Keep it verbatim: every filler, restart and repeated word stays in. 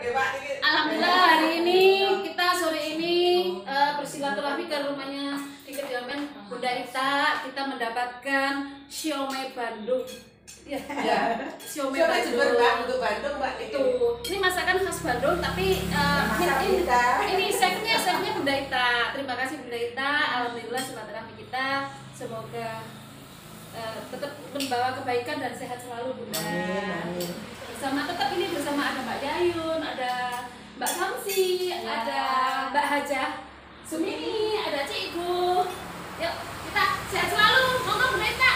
Alhamdulillah hari ini kita sore ini uh, bersilaturahmi ke rumahnya di kediaman Bunda Ita. Kita mendapatkan siomay Bandung. Ya, ya. Siomay Bandung. Untuk Bandung, Mbak. Itu. Ini masakan khas Bandung, tapi uh, ini, ini chefnya chefnya Bunda Ita. Terima kasih Bunda Ita. Alhamdulillah silaturahmi kita. Semoga uh, tetap membawa kebaikan dan sehat selalu Bunda. Amin, amin. Bersama tetap ini bersama ada Mbak Yayun, ada Mbak Samsi, ya. Ada Mbak Hajah Sumini, ada Cikgu. Yuk kita sehat selalu. Monggo Bunda Ita.